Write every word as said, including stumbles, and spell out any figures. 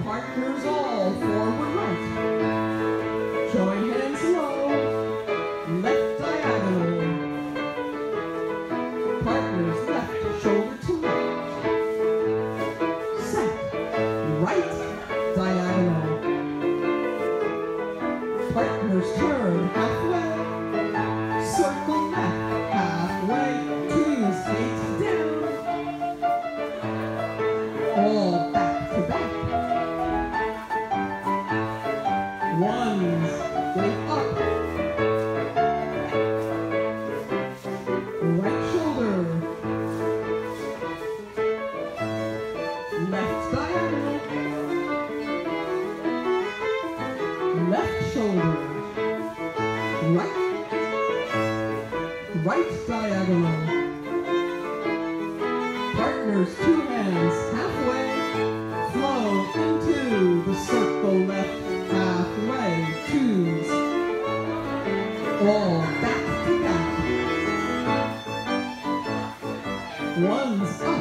Partners all forward right. Join hands low, left diagonal. Partners left shoulder to left. Set, right diagonal. Partners turn halfway. Circle left halfway. Twos eight down. All back to back. Ones wait up. Right shoulder. Left diagonal. Left shoulder. Right. Right diagonal. Partners, two hands, halfway. Flow into the circle left, halfway. Twos. All back to back. Ones up.